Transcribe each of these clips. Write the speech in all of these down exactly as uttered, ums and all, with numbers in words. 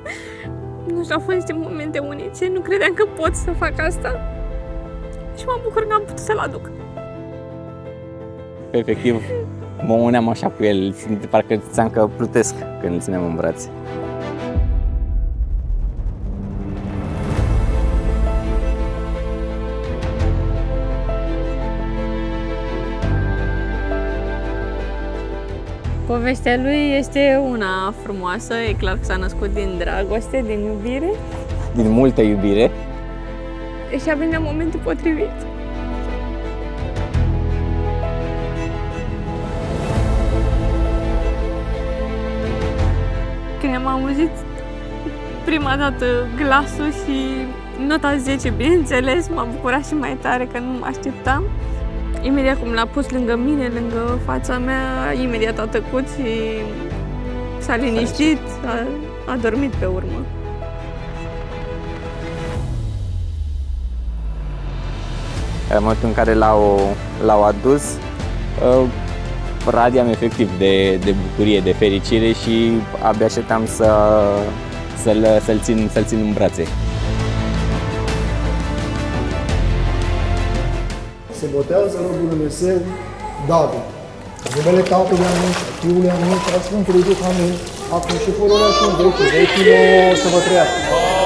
Nu știu, au fost niște momente unice, nu credeam că pot să fac asta și mă bucur că am putut să-l aduc. Efectiv, mă uneam așa cu el, parcă ți-am că plutesc când îl țineam în brațe. Povestea lui este una frumoasă, e clar că s-a născut din dragoste, din iubire. Din multă iubire. Și a venit la momentul potrivit. Când am auzit prima dată glasul și nota zece, bineînțeles, m-a bucurat și mai tare că nu mă așteptam. Imediat cum l-a pus lângă mine, lângă fața mea, imediat a tăcut și s-a liniștit, a, a dormit pe urmă. În momentul în care l-au adus, radiam efectiv de, de bucurie, de fericire și abia așteptam să, să-l, să-l țin, să-l țin în brațe. Se botează robul lui Dumnezeu, David. Numele Tatălui Amin, Fiului Amin, și al Sfântului Duh Amin, acum și pururea și în vecii vecilor, să vă trăiască.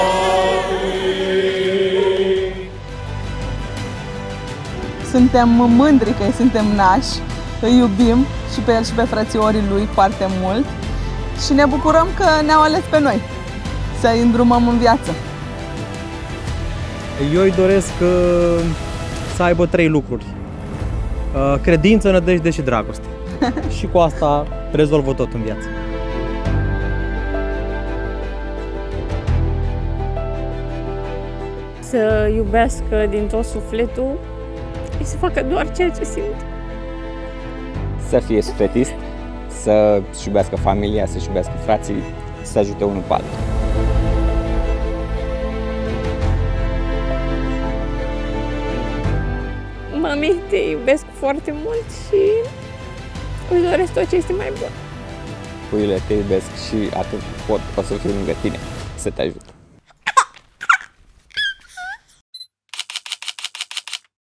Suntem mândri că suntem nași, îi iubim și pe el și pe frățiorii lui foarte mult și ne bucurăm că ne-au ales pe noi să-i îndrumăm în viață. Eu îi doresc să aibă trei lucruri: credință, nădejde și dragoste. Și cu asta rezolvă tot în viață. Să iubească din tot sufletul și să facă doar ceea ce simt. Să fie sufletist, să-și iubească familia, să-și iubească frații, să ajute unul pe altul. Mami, te iubesc foarte mult și îți doresc tot ce este mai bun. Puiule, te iubesc și atât pot, o să fiu lângă tine să te ajut.